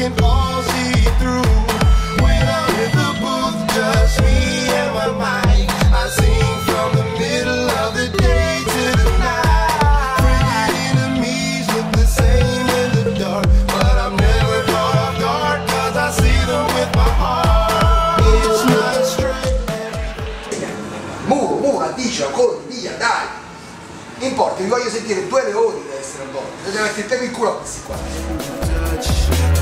can all see through. When I'm in the booth, just me and my mic, I sing from the middle of the day to the night. Friendly enemies look the same in the dark, but I'm never caught off guard, cause I see them with my heart. It's not straight. Mura, dice, corri, via, dai. Importa, vi voglio sentire due leoni da essere a bordo. Bisogna mettere il tempo in culo a questi qua.